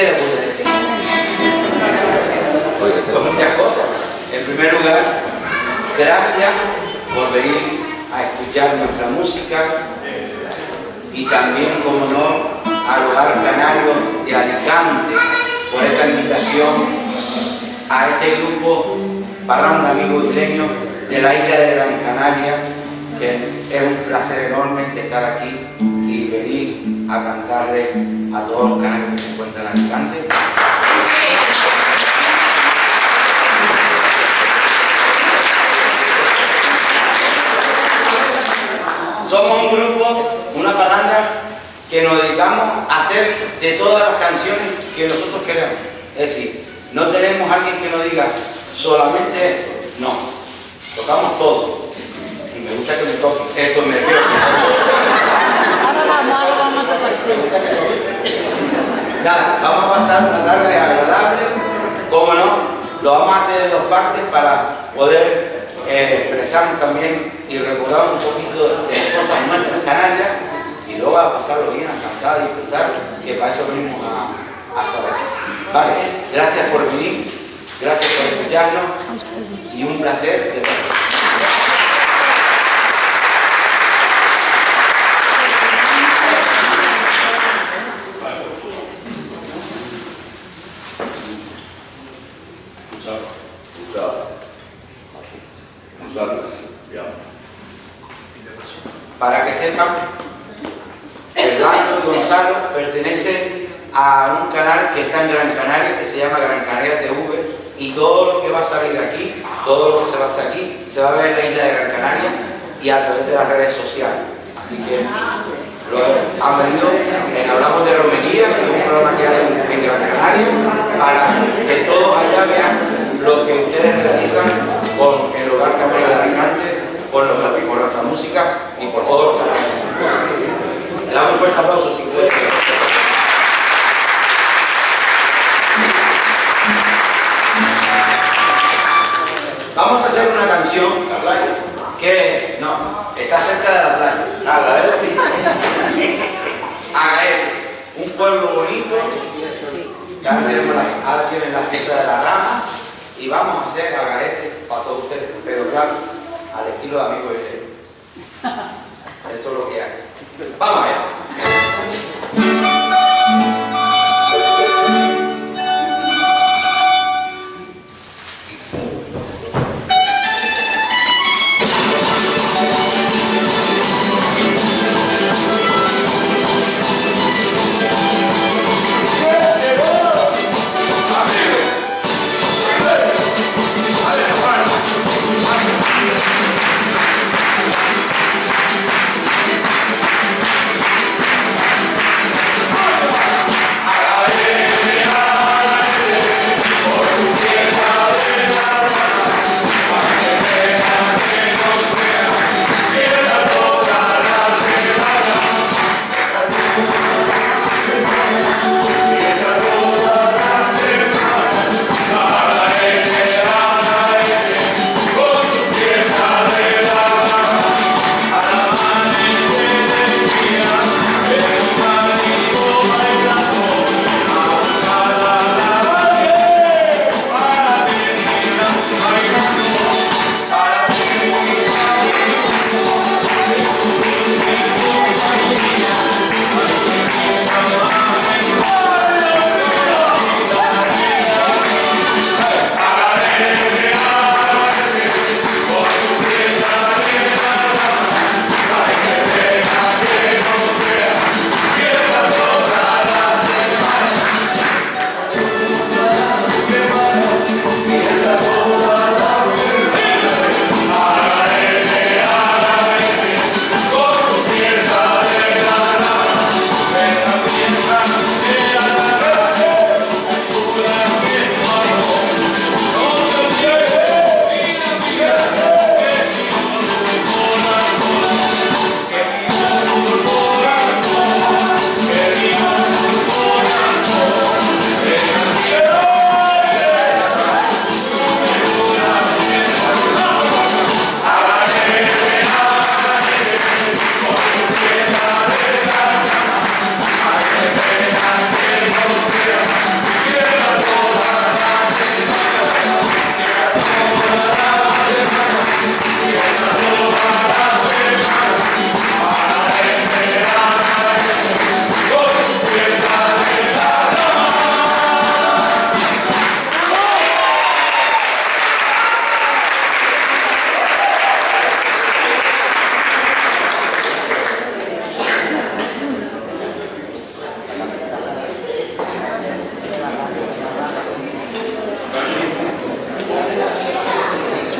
le puedo decir? Pues muchas cosas. En primer lugar, gracias por venir a escuchar nuestra música y también, como no, al Hogar Canario de Alicante por esa invitación a este grupo Parranda Amigos Isleños de la isla de Gran Canaria, que es un placer enorme de estar aquí y venir a cantarle a todos los canarios que se encuentran en Alicante. Somos un grupo, una parranda, que nos dedicamos a hacer de todas las canciones que nosotros queremos. Es decir, no tenemos a alguien que nos diga solamente esto, no, tocamos todo. Y me gusta que me toque esto, me río. Ahora vamos a tocar. Me gusta que toque. Nada, vamos a pasar una tarde agradable, como no, lo vamos a hacer de dos partes para poder expresarnos también y recordar un poquito de cosas nuestras canarias y luego a pasarlo bien, a cantar, a disfrutar, que para eso venimos a estar aquí. Vale, gracias por venir, gracias por escucharnos y un placer de verlos. Para que sepan, Fernando y Gonzalo pertenecen a un canal que está en Gran Canaria, que se llama Gran Canaria TV, y todo lo que va a salir de aquí, todo lo que se va a hacer aquí, se va a ver en la isla de Gran Canaria y a través de las redes sociales. Así que lo han venido en Hablamos de Romería, que es un programa que hay en Gran Canaria, para que todos allá vean lo que ustedes realizan con el Hogar Canario de Alicante, por nuestra música y por todos los canales. Le damos un fuerte aplauso si puede. Vamos a hacer una canción que no, está cerca de la playa. Agaete, un pueblo bonito. Ahora tienen la fiesta de la rama y vamos a hacer Agaete para todos ustedes, pero claro, al estilo de Amigos Isleños. Esto es lo que hay. Vamos allá.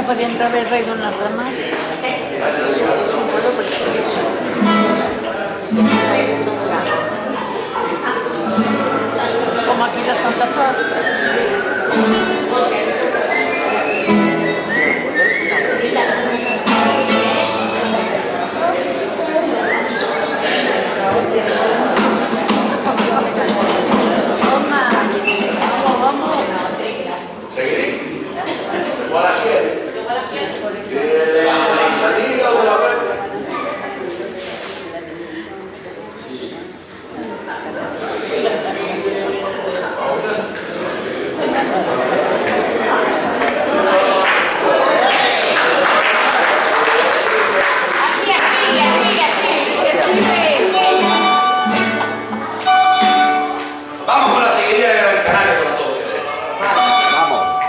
podía entrar el rey de unas ramas. Es un pueblo precioso. Como aquí la Santa Paz. Vamos. ¿Seguiré? ¿O a las 7? ¿De la salida o de la vuelta? Vamos con la seguidilla de Gran Canaria con todos ustedes. Vamos.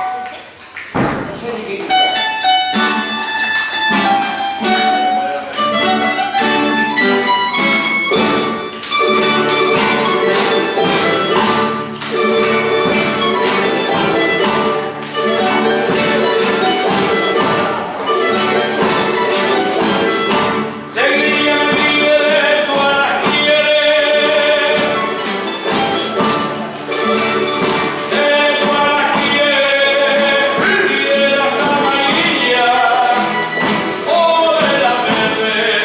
Seguidilla me quiere, tú a las quieres. Tú a las quieres. Y de las amarillas o de la verde.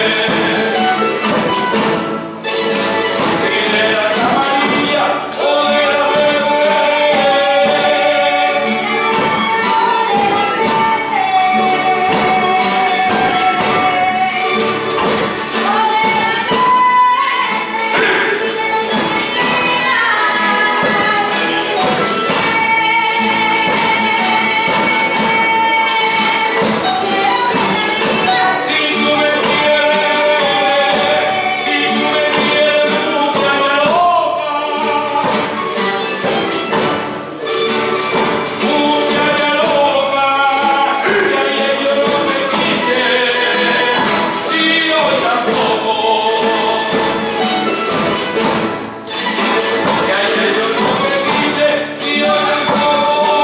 Y de las amarillas o de la verde. Si tú me quieres, búscame loca. Búscame loca. Que ayer yo no te quise, y hoy tampoco. Que ayer yo no te quise, y hoy tampoco.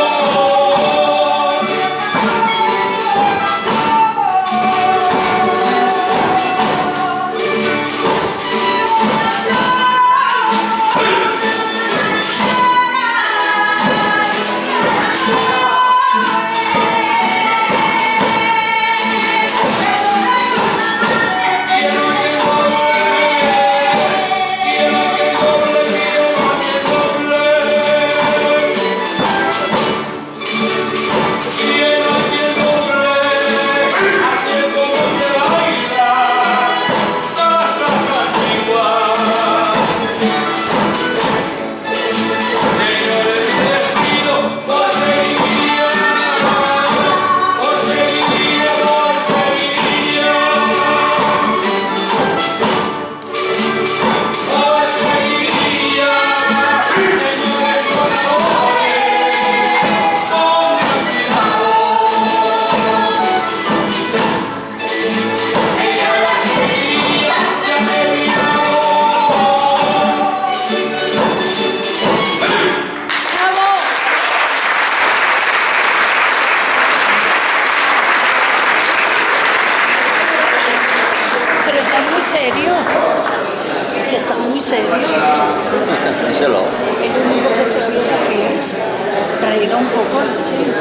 Pero están muy serios. Que están muy serios. Díselo. El único que se piensa que reírá un poco el chico.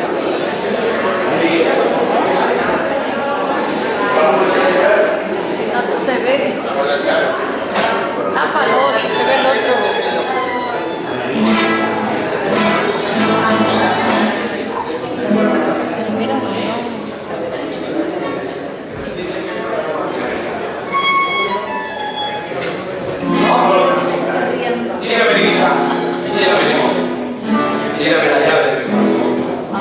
No se ve. Tápalo, que se ve el otro. Pero mira, no. Tírame, Liguita. Tírame, limón. Tírame la llave del micrófono.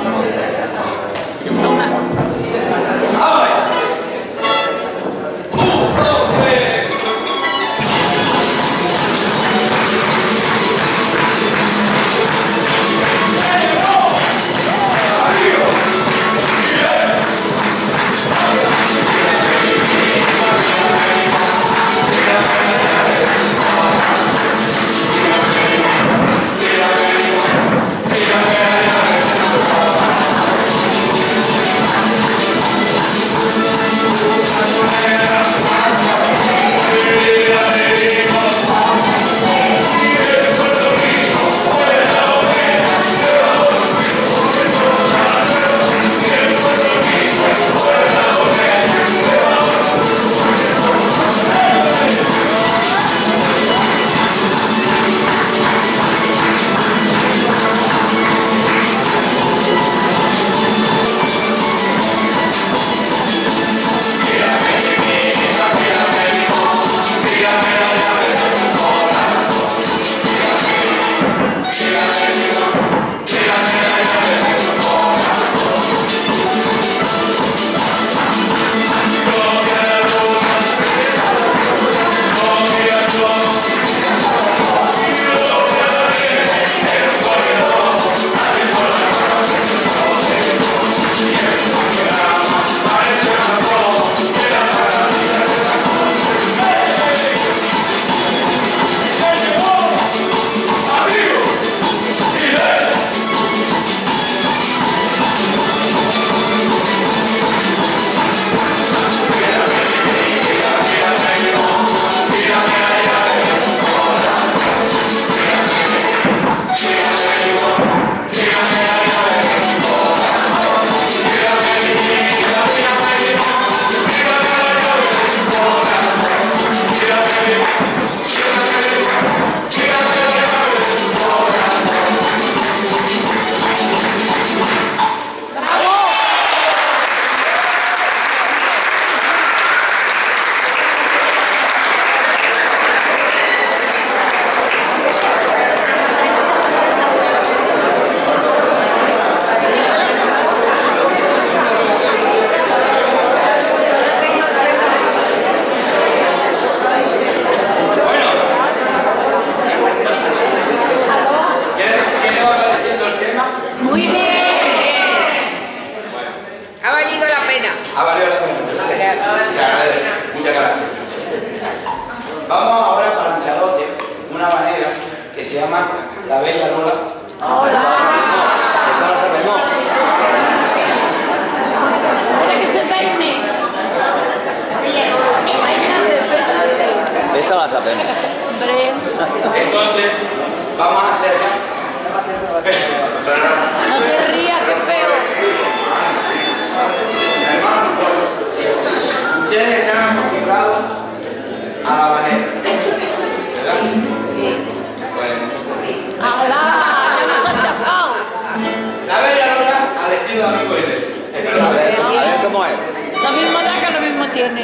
amigo Irene. A ver cómo es. Lo mismo da que lo mismo tiene.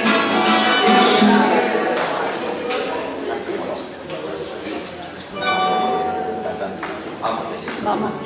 Vamos.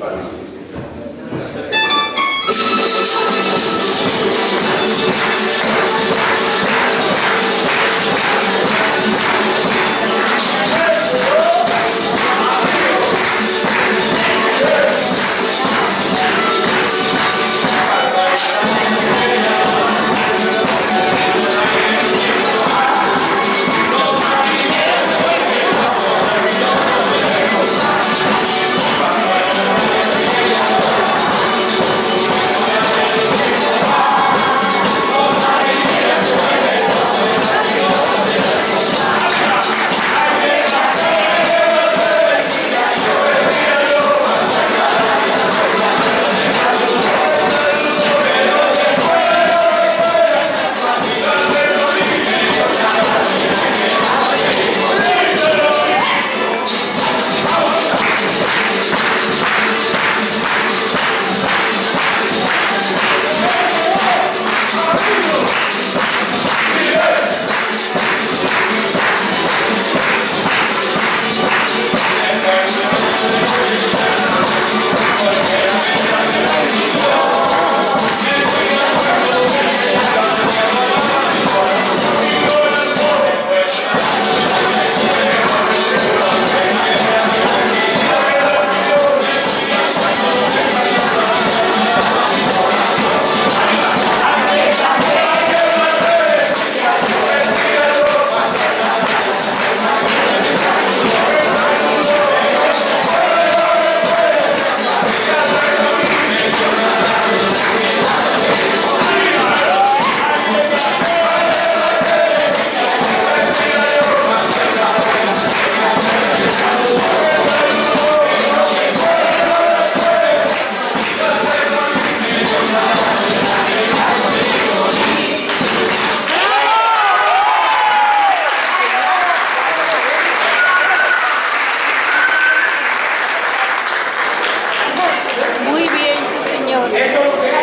Muy bien, sí señor. Esto es lo que es.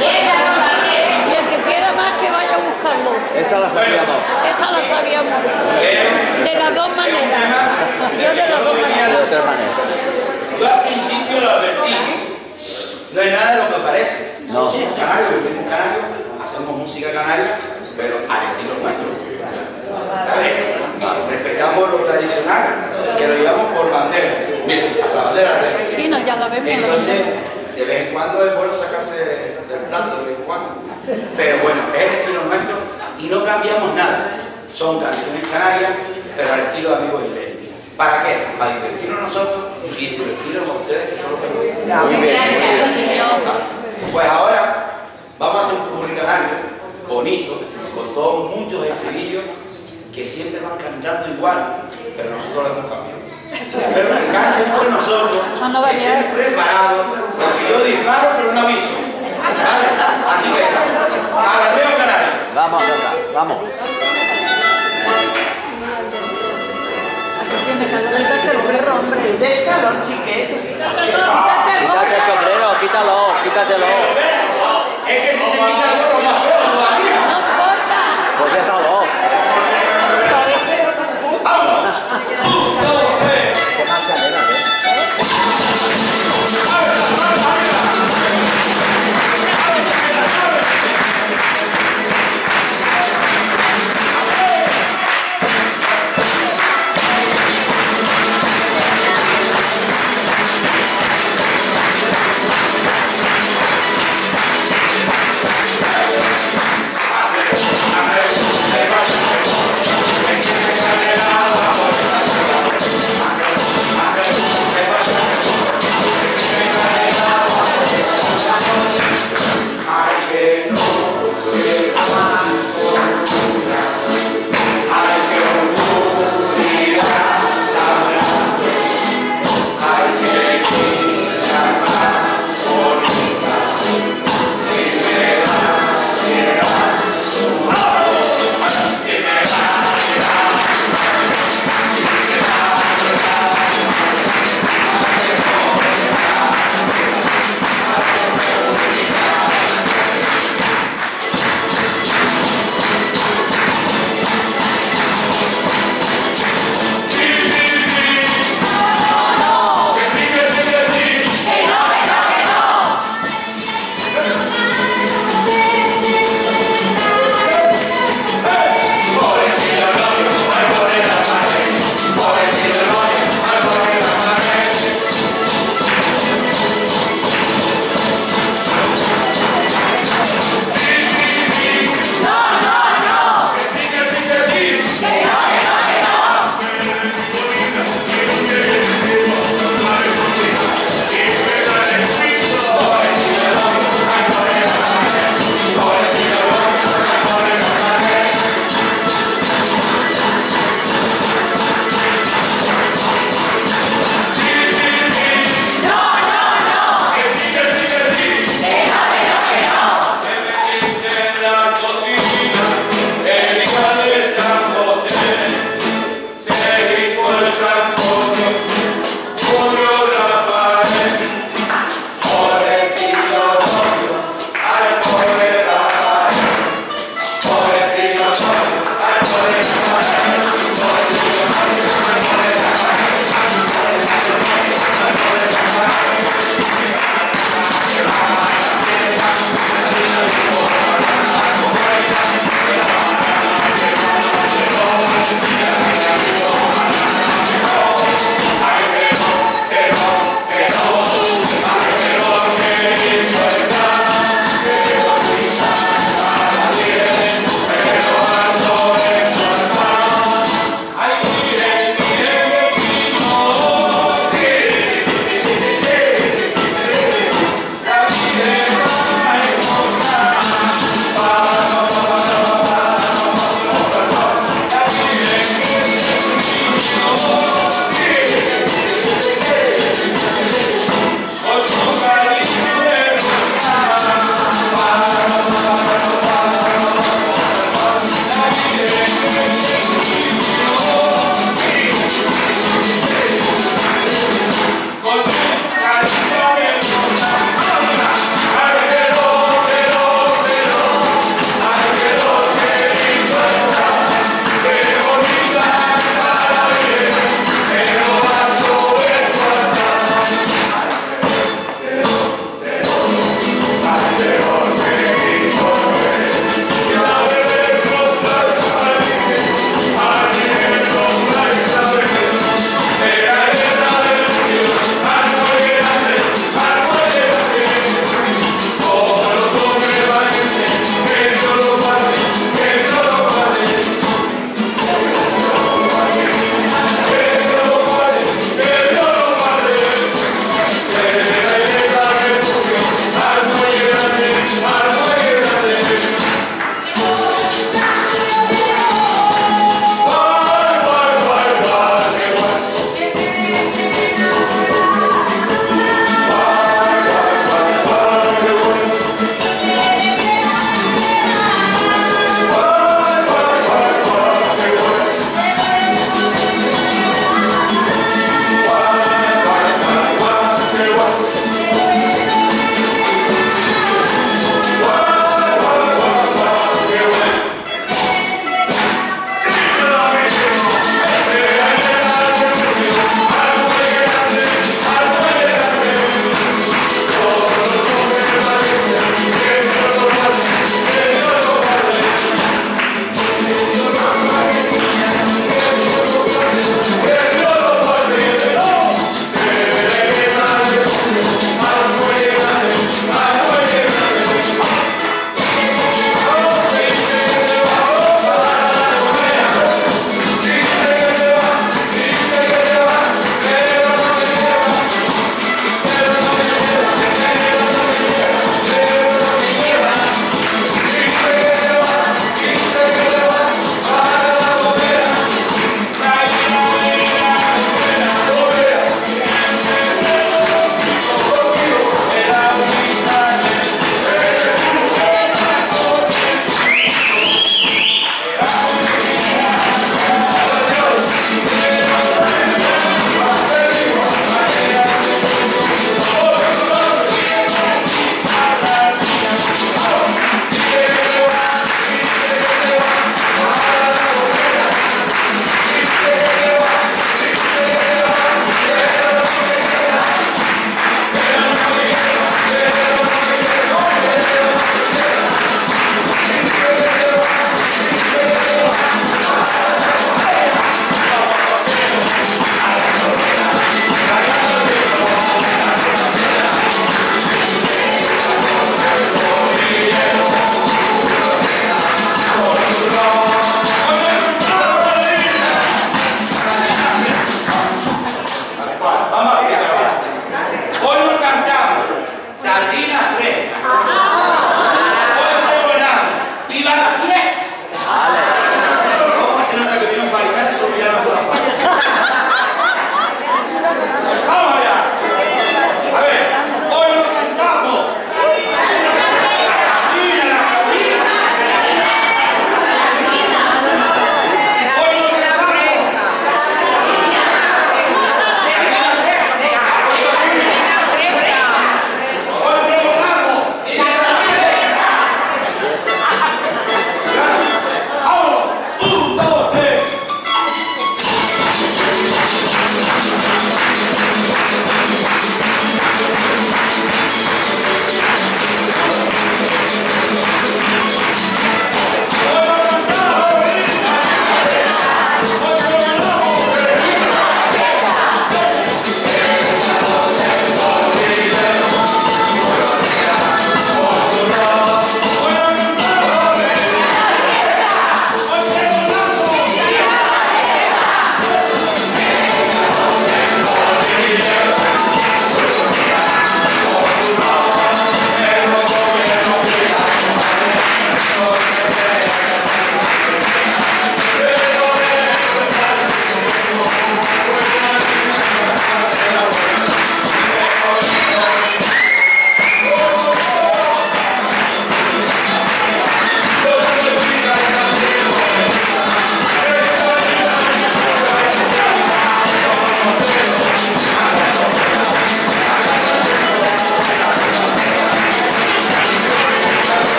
Y el que quiera más que vaya a buscarlo. Esa la sabíamos. Esa la sabíamos. De las dos maneras. Yo de las dos De maneras. otra manera. Yo al principio lo advertí. No es nada de lo que parece. No. Somos canarios, vestimos canarios, hacemos música canaria, pero al estilo nuestro. ¿Sabes? Respetamos lo tradicional, que lo llevamos por bandera. Mira, hasta la bandera. Sí, no, ya la vemos. Entonces, de vez en cuando es bueno sacarse del plato, de vez en cuando. Pero bueno, es el estilo nuestro y no cambiamos nada. Son canciones canarias, pero al estilo de Amigo Irene. ¿Para qué? Para divertirnos nosotros y divertirnos a ustedes que son los que nos gustan. Muy bien, muy bien. Pues ahora vamos a hacer un popurrí canario bonito, con todos muchos estribillos que siempre van cantando igual, pero nosotros lo hemos cambiado. Pero que canten por nosotros, que estén preparados, porque yo disparo pero no aviso. ¿Vale? Así que, a la nueva canaria. Vamos a cantar, vamos. Quítate el perro, hombre. Déjalo, chiquete. Quítate el Quítate el gorro. sombrero, quítalo, quítatelo. Es que si se quita el gorro más feo todavía. No importa. Pues déjalo. ¡Vámonos! ¡Un, dos, tres! Qué más cadena, ¿eh?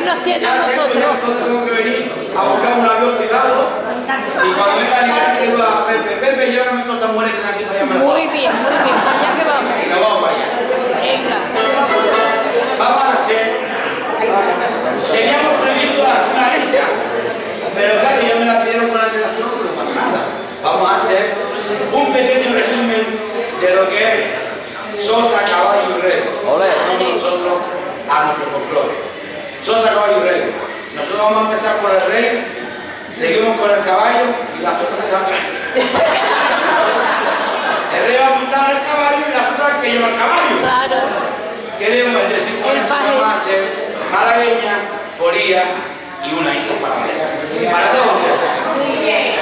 nos tiene Ya a nosotros. tengo que venir a buscar un avión privado y cuando venga a Alicante digo a Pepe, llévame a estos tambores que están aquí para allá. Muy bien, para allá que vamos. Y nos vamos para allá. Venga. Vamos a hacer, teníamos previsto hacer una hecha, pero claro, ya me la pidieron con antelación, pero no pasa nada. Vamos a hacer un pequeño resumen de lo que es Sota, Caballo y Rey. Ole. Nosotros a nuestro folclore. Sota, Caballo y Rey. Nosotros vamos a empezar por el Rey, seguimos con el caballo y las otras se van a El Rey va a montar el caballo y las otras que lleva el caballo. Claro. Queremos decir con El eso paje. vamos a hacer malagueña, polía y una isla paralela. Para todos ustedes.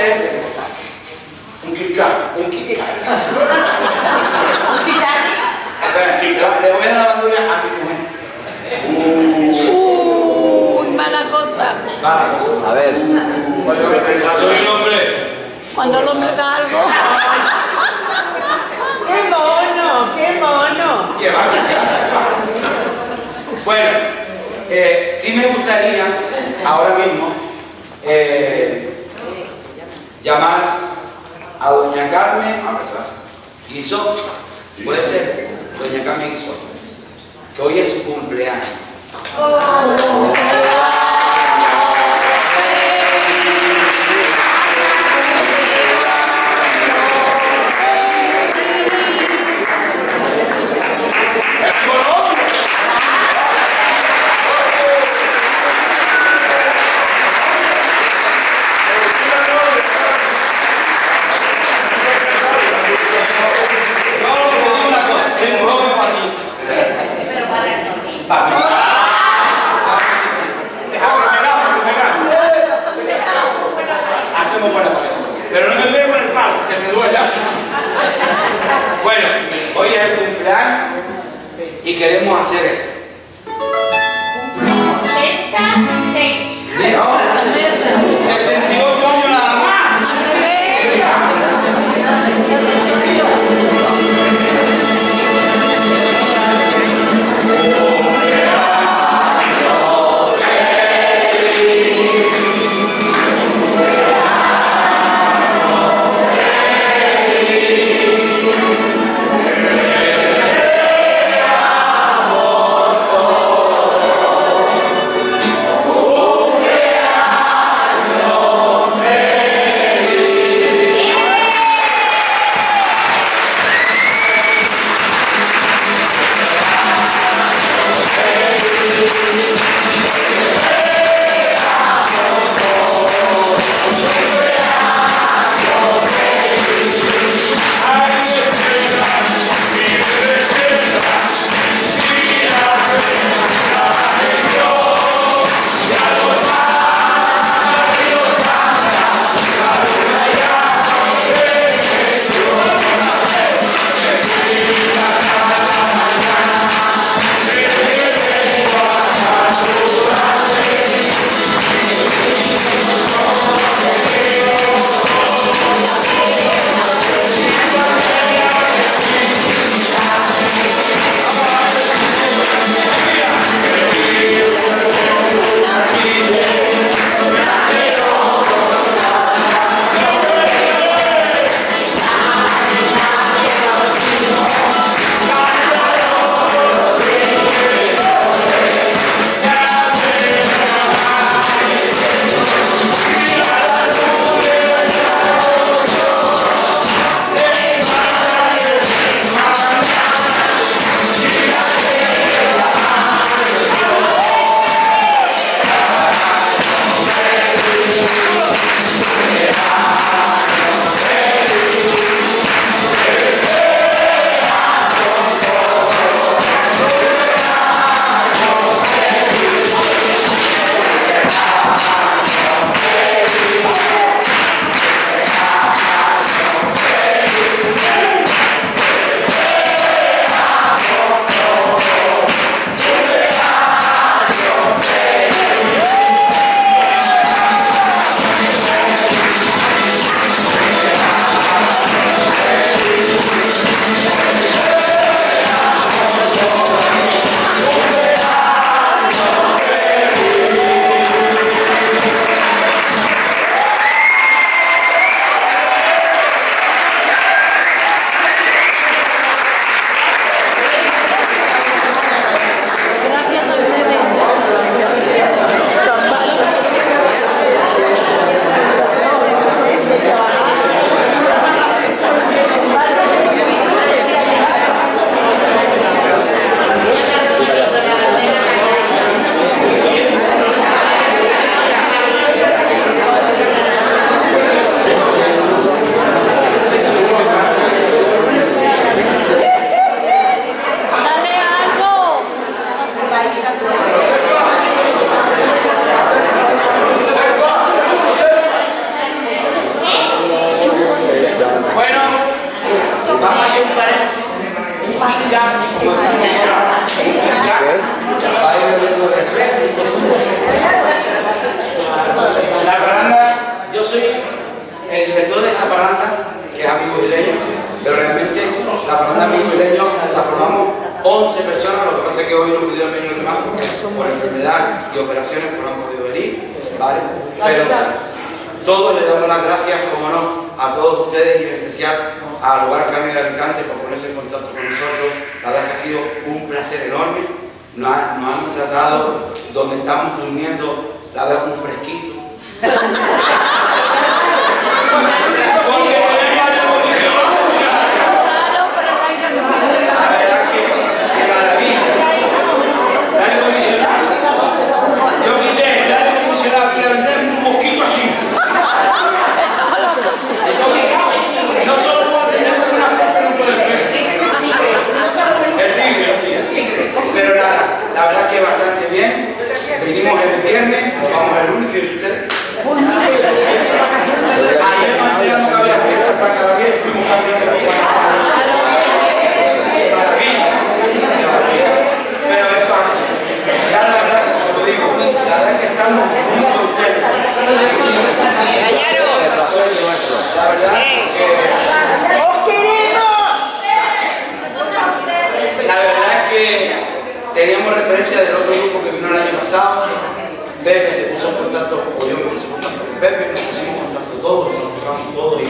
hacer Un Kit-Kat. un Kit-Kat. Un Titanic. Le voy a dar la bandurria a mi mujer. Uy, mala cosa. Vale. A ver. Pues yo que pensaba. Soy un hombre. Cuando el hombre da algo. ¡Qué mono! ¡Qué mono! Que va. Bueno, sí me gustaría ahora mismo llamar a doña Carmen Guisó, puede ser doña Carmen Guisó, que hoy es su cumpleaños. Pero no me pego con el palo, que me duela. Bueno, hoy es el cumpleaños y queremos hacer esto. 66. ¿Viejo? 68 años nada más. sé que hoy no pudieron venir los demás porque por enfermedad y operaciones pues no han podido venir, ¿vale? Pero todos le damos las gracias, como no, a todos ustedes y en especial al Hogar Canario de Alicante por ponerse en contacto con nosotros. La verdad que ha sido un placer enorme. Nos han tratado donde estamos durmiendo, la verdad, un fresquito. Porque tenemos aire acondicionado. La verdad que maravilla. El aire acondicionado. Yo quité el aire acondicionado y le aventé un mosquito así. No solo puedo enseñar con una sopa, no puedo ver. El tigre. Pero nada, la verdad que bastante bien. Vinimos el viernes, nos vamos el lunes, ¿qué es usted? Ayer nos enteramos que había fiesta en San Gabriel, fuimos campeones de maravilla. Pero eso así. Dar las gracias, como digo, la verdad que estamos muy contentos. La verdad que... ¡Os queremos! La verdad es que teníamos referencia del otro grupo que vino el año pasado. Pepe se puso en contacto, o yo me puse en contacto con Pepe, nos pusimos en contacto todos, nos tocamos todos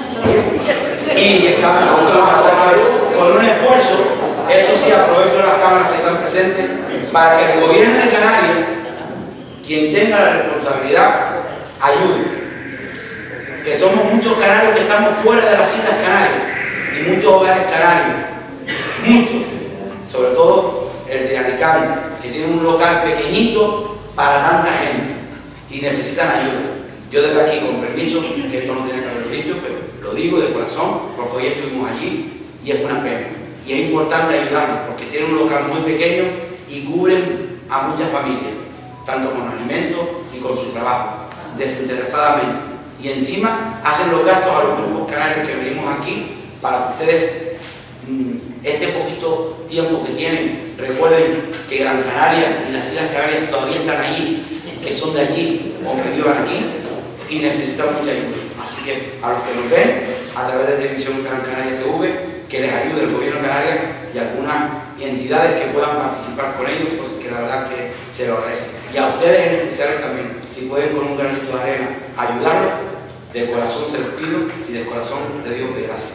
y estamos con un esfuerzo. Eso sí, aprovecho las cámaras que están presentes para que el gobierno de Canarias, quien tenga la responsabilidad, ayude. Que somos muchos canarios que estamos fuera de las Islas Canarias y muchos hogares canarios, muchos, sobre todo el de Alicante, que tiene un local pequeñito para tanta gente y necesitan ayuda. Yo desde aquí, con permiso, que esto no tiene que haberlo dicho, pero lo digo de corazón porque hoy estuvimos allí y es una pena. Y es importante ayudarlos porque tienen un local muy pequeño y cubren a muchas familias, tanto con alimentos y con su trabajo, desinteresadamente. Y encima hacen los gastos a los grupos canarios que venimos aquí para que ustedes, este poquito tiempo que tienen, recuerden que Gran Canaria y las Islas Canarias todavía están allí, que son de allí o que vivan aquí y necesitan mucha ayuda. Así que a los que nos ven a través de Televisión Gran Canaria TV, que les ayude el Gobierno de Canarias y algunas entidades que puedan participar con ellos, porque la verdad que se lo agradece. Y a ustedes en especial también, si pueden con un granito de arena ayudarlos, de corazón se los pido y de corazón les digo que gracias.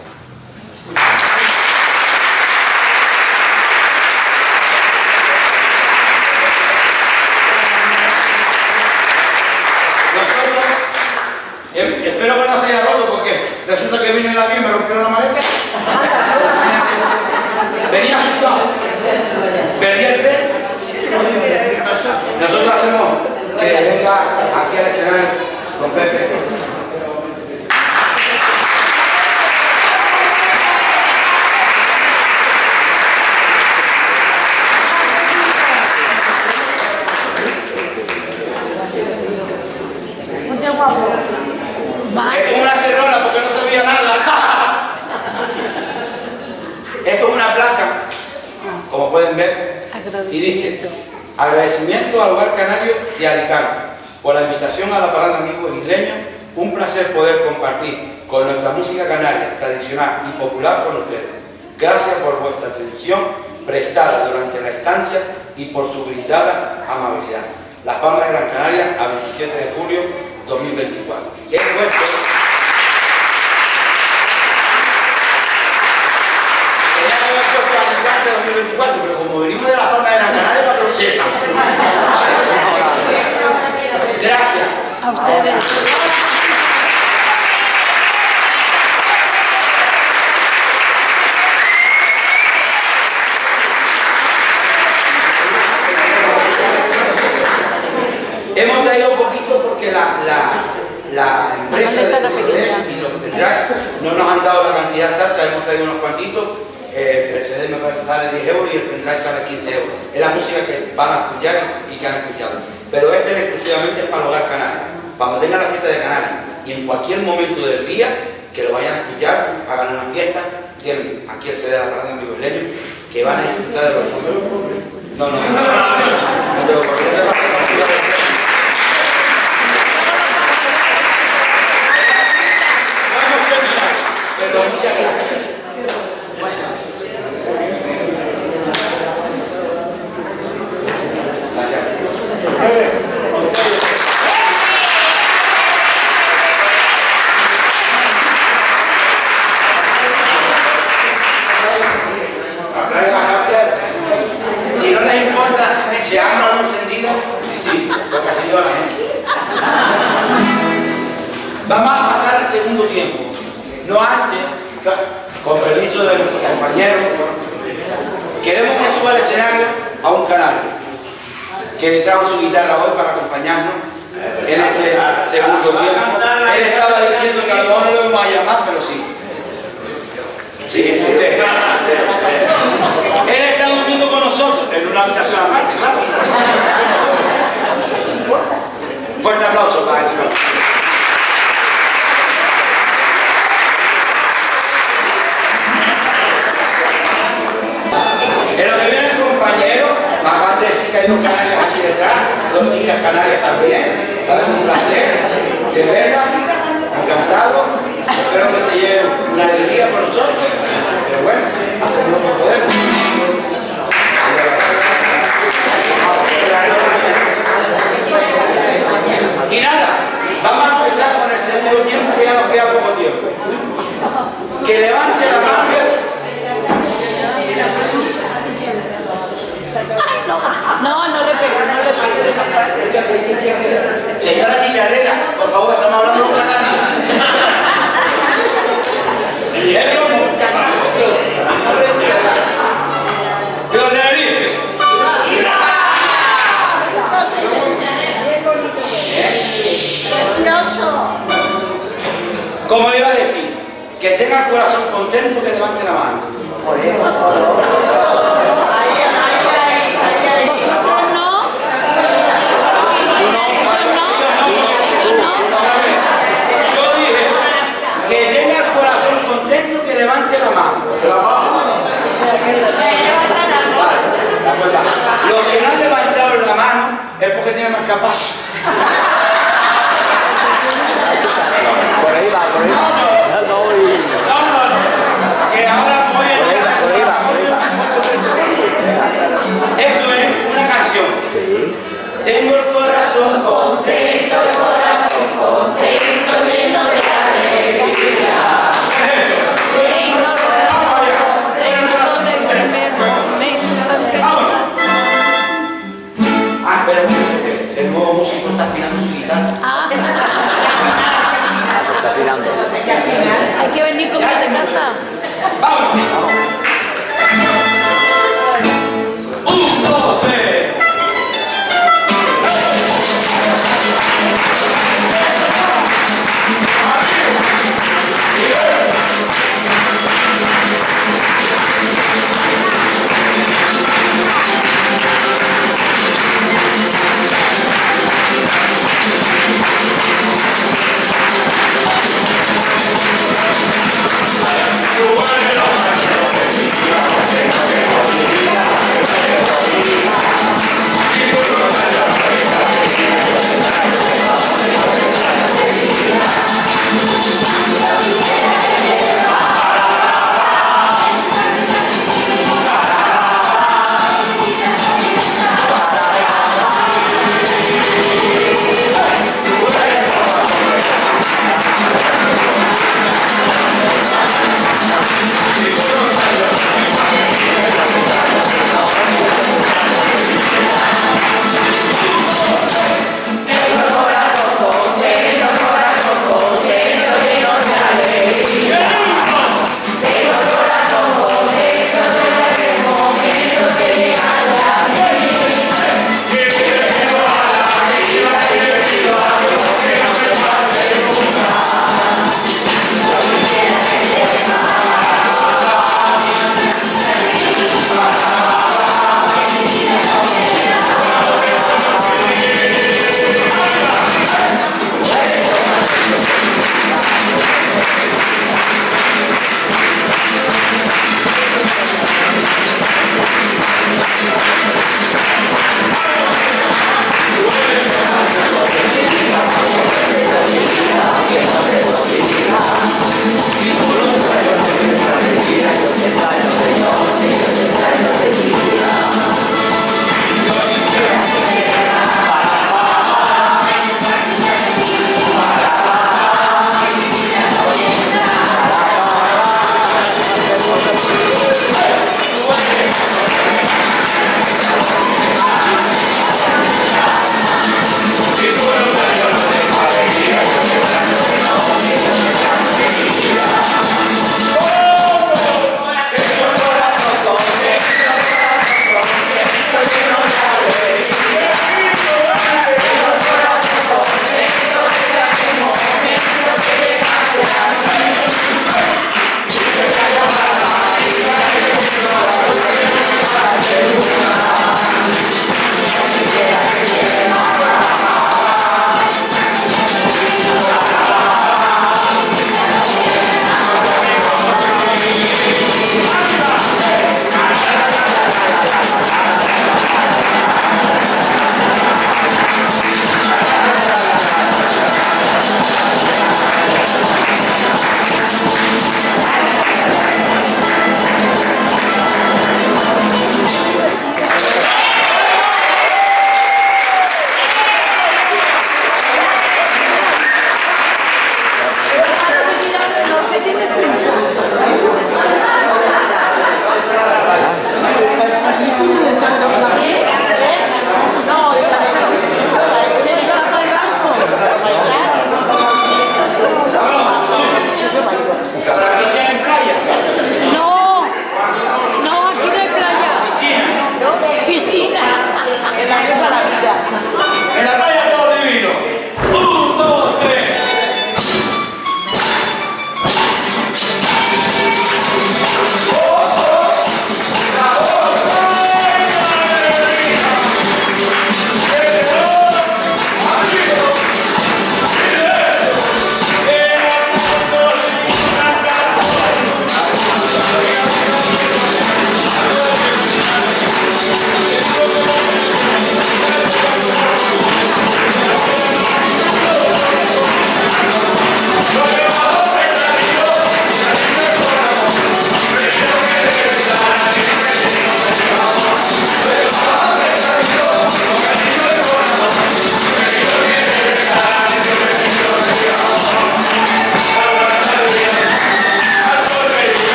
Espero que no se haya roto porque resulta que vine en el avión y me rompieron la maleta. Venía asustado. Perdí el pelo. Nosotros hacemos que venga aquí al escenario con Pepe. Es como una cerrona porque no sabía nada. Esto es una placa, como pueden ver, y dice: agradecimiento al Hogar Canario de Alicante por la invitación a la parada Amigos Isleños. Un placer poder compartir con nuestra música canaria tradicional y popular con ustedes. Gracias por vuestra atención prestada durante la estancia y por su brindada amabilidad. Las Palmas de Gran Canaria, a 27 de julio 2024. Y es vuestro. Tenía que haber puesto Alicante 2024, pero como venimos de Las Palmas de Gran Canaria, para que lo sepan. Gracias. A ustedes. Hemos traído un poquito porque la empresa de CD y los pendrive no nos han dado la cantidad exacta, hemos traído unos cuantitos. El CD me parece que sale 10 euros y el pendrive sale 15 euros. Es la música que van a escuchar y que han escuchado. Pero este exclusivamente es para el Hogar Canario. Cuando tengan la fiesta de Canarias y en cualquier momento del día que lo vayan a escuchar, hagan una fiesta, tienen aquí el CD de la parada de Amigos Isleños, que van a disfrutar de los niños. No tengo por qué. Pero muchas gracias. Yo antes, con permiso de nuestro compañero, queremos que suba al escenario a un canario que le trajo su guitarra hoy para acompañarnos en este segundo tiempo. Él estaba diciendo que a lo mejor no lo vamos a llamar, pero sí. Sí, usted. Él está durmiendo con nosotros, en una habitación aparte, claro. Fuerte aplauso para él. En lo que viene el compañero, me acaban de decir que hay dos canarias aquí detrás, dos chicas canarias también. Es un placer, de verlas, encantado. Espero que se lleven una alegría por nosotros. Pero bueno, hacemos lo que podemos. Y nada, vamos a empezar con el segundo tiempo, que ya nos queda poco tiempo. Que levante la mano. No le pego, no le pego. Señora chicharrera, por favor, estamos hablando de un canario. ¿Es como? ¿De los Tenerife? Como le iba a decir, que tenga el corazón contento, que levante la mano. ¿Vosotros no? Yo dije, que tenga el corazón contento, que levante la mano. Los que no han levantado la mano es porque tienen más capaz. Por ahí va, por ahí va. No. Que ahora voy a llegar. Por ahí va. Eso es una canción. Tengo el corazón contento, lleno de alegría. Eso. Dentro del primer momento en que... Vámonos. Pero el nuevo músico está afinando su guitarra. Está tirando. Hay que venir conmigo de casa. Vámonos. Un, dos, tres.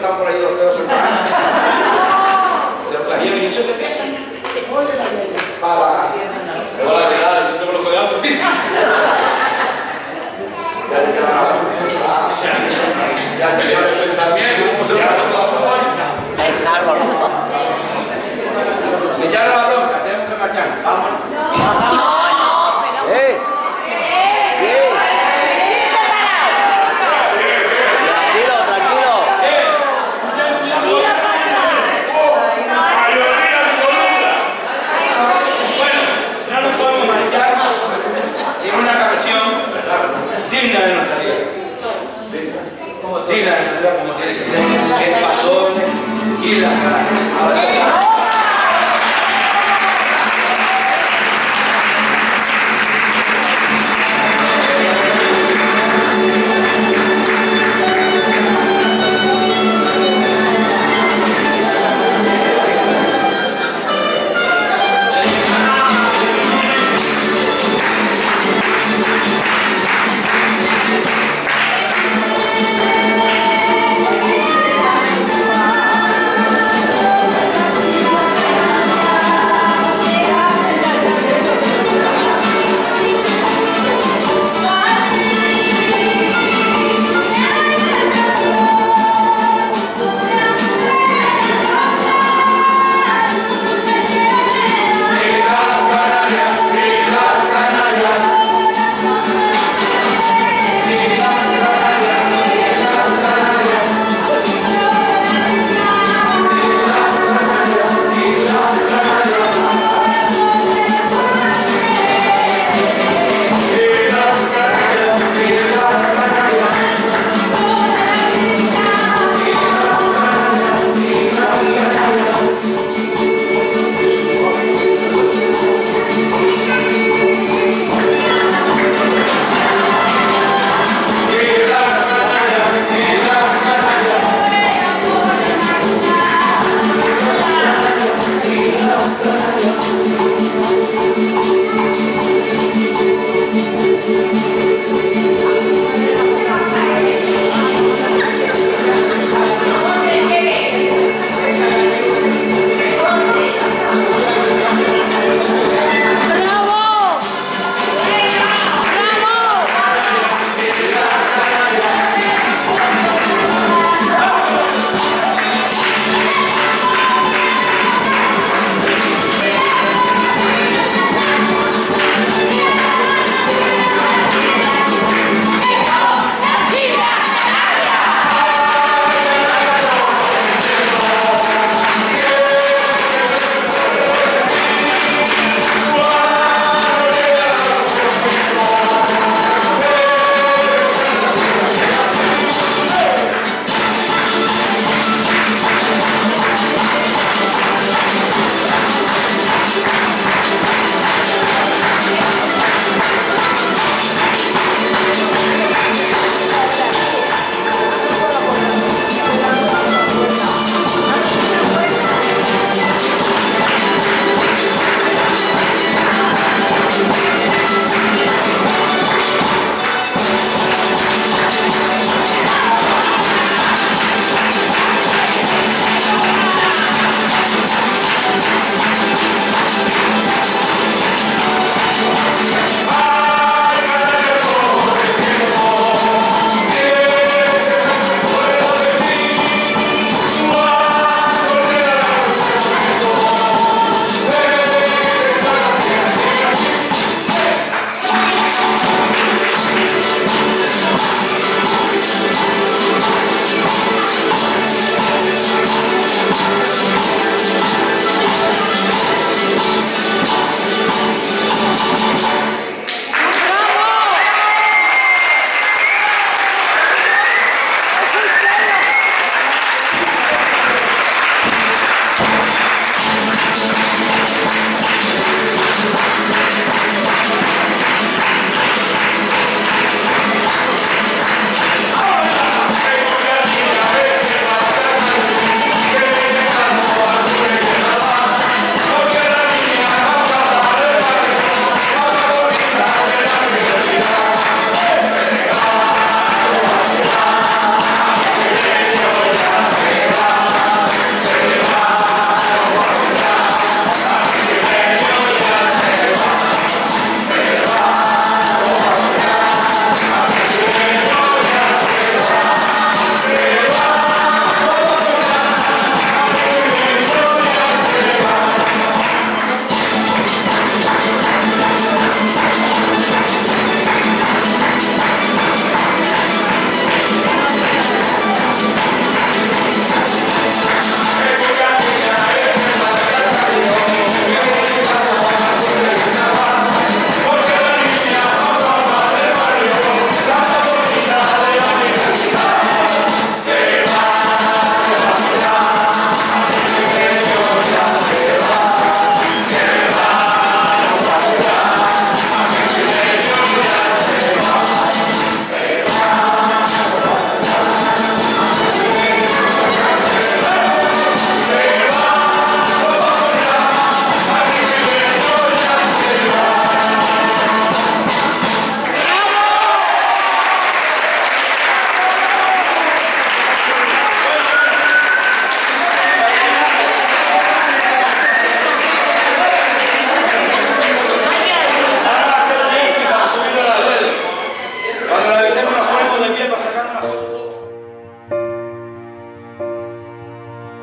están por ahí los pedos sentados. Se los trajeron y eso que pesa. Para... Me van a quedar, yo tengo los collados. Ya te voy a pensar bien, ¿cómo se va a hacer la El árbol. Se llama la bronca, tenemos que marchar. Vamos. ¡Eh! Tranquilo, tranquilo. Bueno, no nos podemos marchar sin una canción digna de nuestra vida. Digna de nuestra vida como tiene que ser. El pasón y la cara.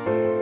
Thank